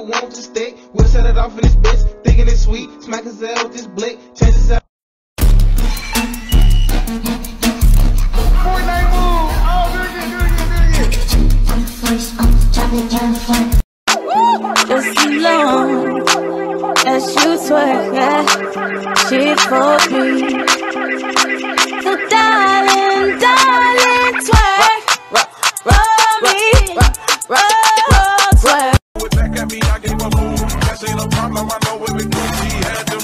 want to stick. We'll set it off in this bitch, thinking it's sweet. Smack his ass with this blick, chances out. Just as long as you twerk, yeah, she for me. So darling, darling, twerk for me, twerk. Back at me, I gave a move. That ain't a problem, I know what we do. She had them.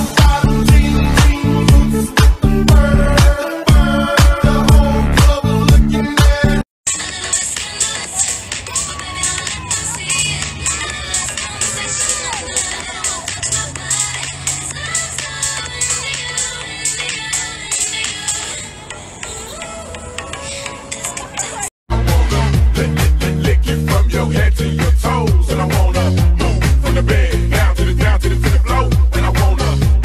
Lick you from your head to your toes, and I wanna move from the bed down to the floor, and I wanna.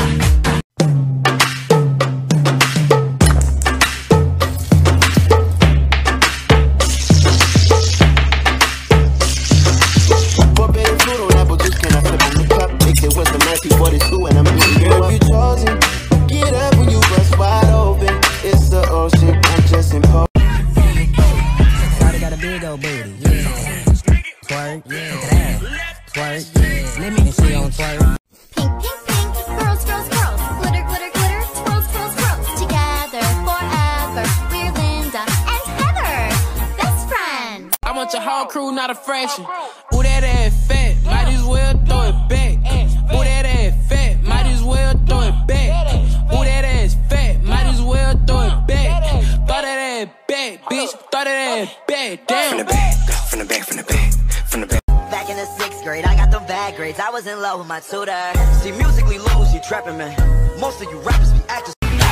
But baby, food on apple juice, can I flip in the cup? Mix it with some 1942, and I'm beating you up. You chosen, get up when you bust wide open. It's the ocean, I'm just imposed. Got a big old booty, yeah. Twerk, yeah. Twerk, yeah. Let me see on twerk. Pink, pink, pink, girls, girls, girls. Glitter, glitter, glitter. Swirls, swirls, swirls. Together forever. We're Linda and Heather, best friends. I want your whole crew, not a fraction. Ooh, that ass fat, might as well throw it back. Ooh, that ass fat, might as well throw it back. Ooh, that ass fat, might as well throw it back. Throw that ass back, bitch. Throw that ass back. Damn. From the back, from the back, from the back, from the back. Back in the 6th grade, I got them bad grades. I was in love with my tutor. See, musically lows, you trapping, man. Most of you rappers be actors.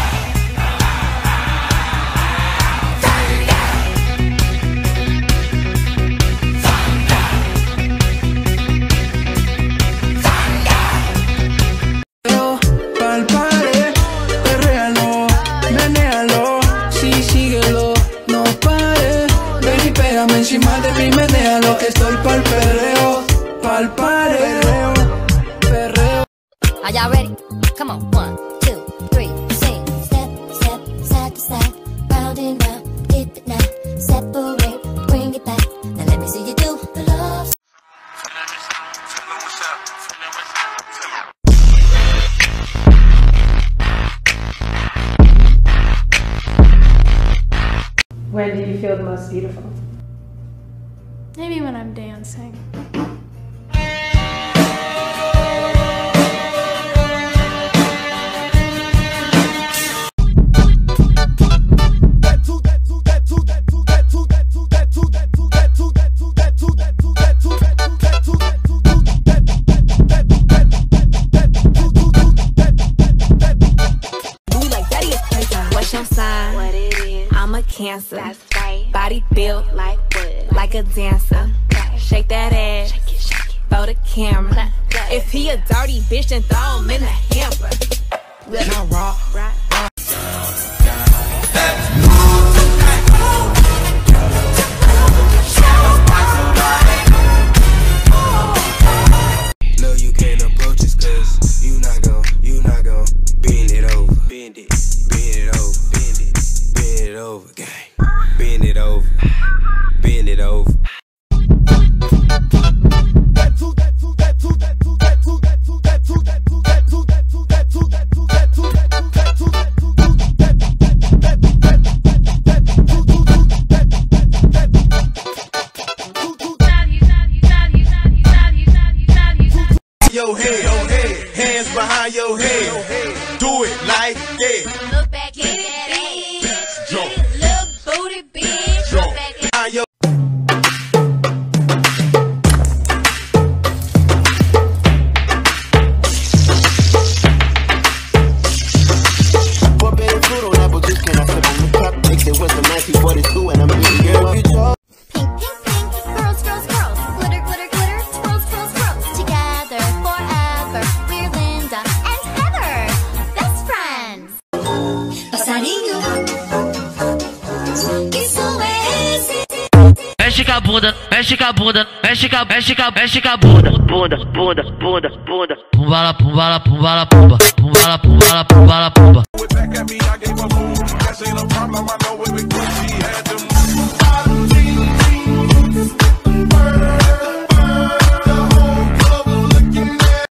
Palpare, perréalo, menéalo, sí, síguelo, no pare. Ven y pégame encima de mí, menéalo, que estoy pa'l perreo, perreo. Are y'all ready? Come on, 1, 2, 3, sing. Step, step, side to side, round and round, dip it now. Separate, bring it back. Now let me see you do the love. When do you feel the most beautiful? Maybe when I'm dancing. What's your sign? What it is, I'm a Cancer. that's right. Body built Like what? like a dancer. Okay. Shake that ass. Shake it, shake it. Throw the camera. Clap, clap. If he a dirty bitch, then throw him in the hamper. Now rock. Right. No, you can't approach us, cause you not gon' bend it over. Bend it over, bend it over, gang. Bend it over, bend it over. Your head, hands behind your head. Do it like that. Look back at that ass. Jump. Look booty bitch. Look back at Behind your But baby, food on apple juice, can I flip in the cup? Mix it with some 1942, and I'm beating you up. You chose. pink, pink, pink. Girls, girls, girls. Glitter, glitter, glitter. Swirls, swirls, swirls. Together forever. We're Linda and Heather, best friends. a bunda, mexe com a bunda, mexe com a bunda, bunda, bunda, bunda, bunda. Pumbala, pumbala, pumbala, pumba, pumbala, pumbala, pumbala, pumba. Back at me, I gave a boom. That ain't a problem, I know